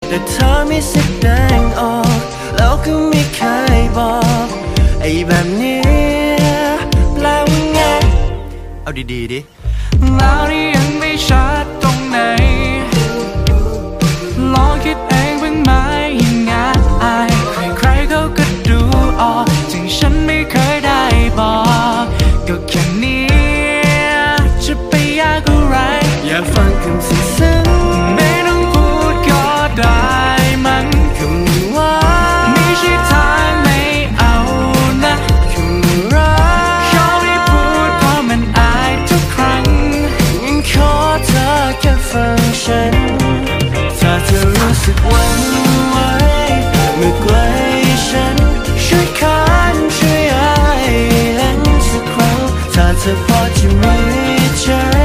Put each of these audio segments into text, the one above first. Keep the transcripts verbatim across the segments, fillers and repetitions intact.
แต่เธอไม่แสดงออกแล้วก็ไม่เคยบอกไอ้แบบนี้แปลว่าไงเอาดีๆดิแล้วนี่ยังไม่ชัดตรงไหนลองคิดเองบ้างไหมยังไงใครๆเขาก็ดูออกถึงฉันไม่เคยได้บอกก็แค่นี้จะไปยากอะไรอย่าฟังคำซึ้งๆไม่ต้องพูดก็ได้มันคำว่าไม่ใช่ทางไม่เอานะคำรักเขาไม่พูดเพราะมันอายทุกครั้งยังขอเธอแค่ฟังฉันถ้าเธอรู้สึกหวั่นไหวเมื่อใกล้ฉันช่วยคันช่วยให้เห็นสักครั้งถ้าเธอพอจะมีใจ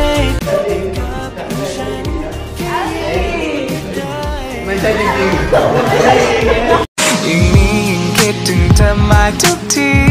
ไม่ใช่จริงๆยิ่งมียิ่งคิดถึงเธอมาทุกที